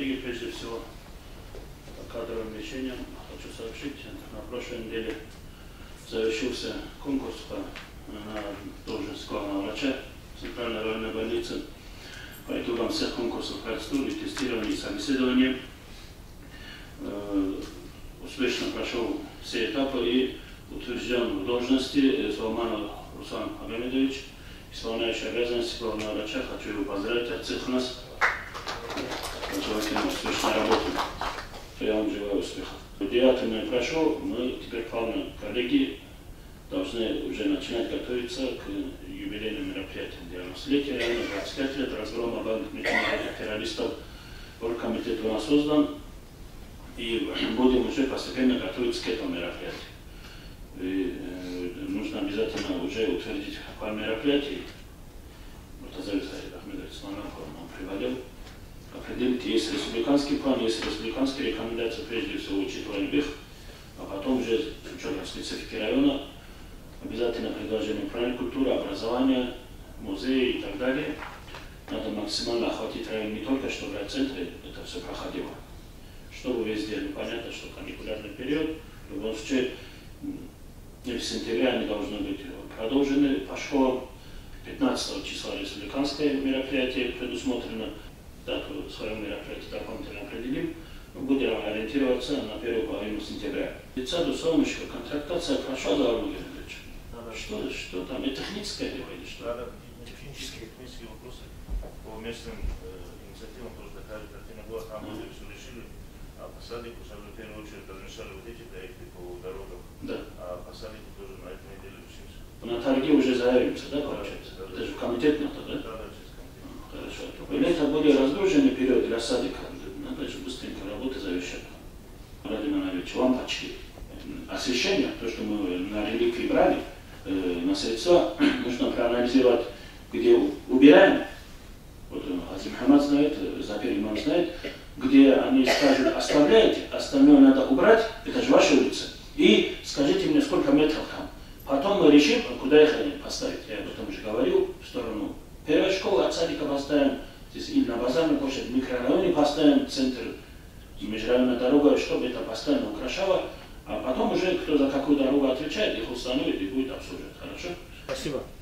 коллеги, прежде всего, по кадровым лечениям хочу сообщить, на прошлой неделе завершился конкурс на должность главного врача Центральной районной больницы. По итогам всех конкурсов процедуры, тестирования и собеседования успешно прошел все этапы и утвержден в должности Салманов Руслан Агамедович, исполняющий обязанности главного врача. Хочу его поздравить от всех нас. Желательно успешной работы. Я вам желаю успехов. 9 мая прошел, мы теперь, главные коллеги, должны уже начинать готовиться к юбилейным мероприятиям. 90-летия района, 25 лет разгрома бандных международных террористов. Оргкомитет у нас создан, и будем уже постепенно готовиться к этому мероприятию. И нужно обязательно уже утвердить план мероприятий. Муртаза Ахмедович Сманов нам приводил. Определить, есть республиканский план, есть республиканские рекомендации, прежде всего учитываем их, а потом уже с учетом специфики района обязательно предложение правильной культуры, образования, музеи и так далее. Надо максимально охватить район не только, чтобы в центре это все проходило, чтобы везде, понятно, что каникулярный период, в любом случае, в сентябре они должны быть продолжены по школам. 15 числа республиканское мероприятие предусмотрено. Дату своего мероприятия дополнительно определим. Мы будем ориентироваться на первую половину сентября. Лица до солнышка, контрактация прошла за Армагер Ильич. Что там? Это техническое дело или что? Да, технические вопросы по местным инициативам тоже такая картина была. Там мы все решили, а по садику, в первую очередь, размешали вот эти проекты по дорогам. Да. А по садику тоже на этой неделе решимся. На торге уже заявимся, да, получается? Да, это же комитет надо, да? Да, через комитет. Хорошо. Или это более разгруженный период для садика. Надо же быстренько работы завершать. Владимир Иванович, лампочки, освещение, то, что мы на реликвии брали, на средства, нужно проанализировать, где убираем. Вот Азим Хамад знает, Запир Имам знает, где они скажут, оставляете, остальное надо убрать, это же ваша улица. И скажите мне, сколько метров там. Потом мы решим, куда их поставить. Я об этом уже говорил, в сторону первой школы от садика поставим, здесь или на базарной площади, в микрорайоне поставим, центр, межрайонная дорога, чтобы это постоянно украшало. А потом уже, кто за какую дорогу отвечает, их установит и будет обслуживать. Хорошо? Спасибо.